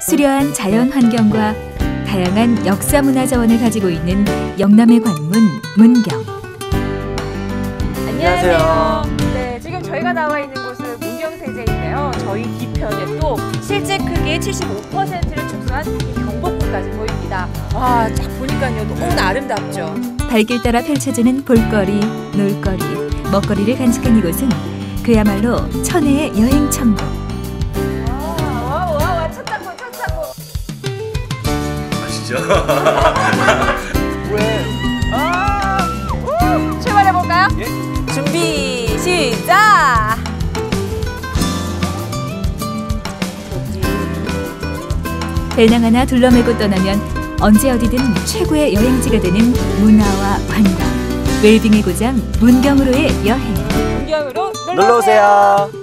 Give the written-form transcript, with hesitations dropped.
수려한 자연 환경과 다양한 역사 문화 자원을 가지고 있는 영남의 관문 문경. 안녕하세요. 네, 지금 저희가 나와 있는 곳은 문경세제인데요. 저희 뒤편에 또 실제 크기의 75%를 축소한 이 경복궁까지 보입니다. 와, 쫙 보니까요, 너무나 아름답죠. 발길 따라 펼쳐지는 볼거리, 놀거리, 먹거리를 간직한 이곳은 그야말로 천혜의 여행 천국. 와, 첫 차고. 아시죠? 왜? 출발해볼까요? 예? 준비, 시작! 배낭 하나 둘러매고 떠나면 언제 어디든 최고의 여행지가 되는 문화와 관광. 웰빙의 고장 문경으로의 여행. 문경으로 놀러오세요.